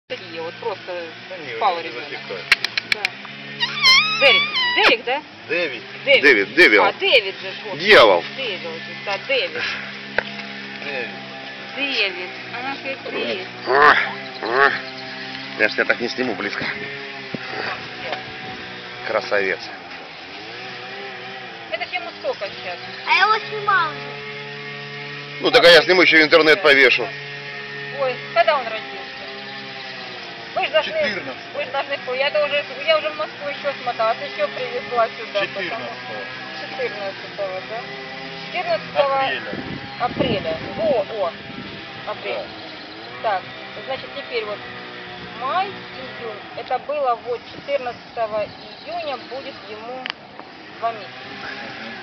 Такие вот просто Они спал не ребенок. затекают. Да. Дерек, да? Дэвид. Дэвид. А, Дэвид же. Вот. Дьявол. Дэвид, да, Дэвид. Дэвид. Ах, и Я ж тебя так не сниму близко. Красавец. Это ж ему сколько сейчас? А я его снимал уже. Ну так а я сниму, еще в интернет повешу. Ой, когда он родился? Вы же должны, 14. вы же должны, я уже в Москву еще смоталась, еще привезла сюда. 14-го. 14-го, да? 14 Апреля. апреля. Апрель. Да. Так, значит, теперь вот май, июнь. Это было вот 14 июня будет ему 2 месяца.